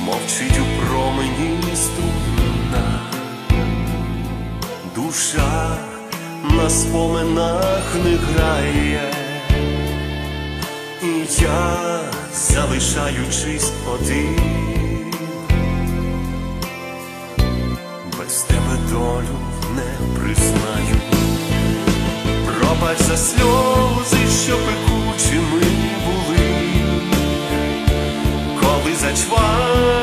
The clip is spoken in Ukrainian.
мовчить у промені струна, душа на споминах не грає, і я, залишаючись один, без тебе долю не признаю. Пробач за сльози, що пекучими були, коли зачвар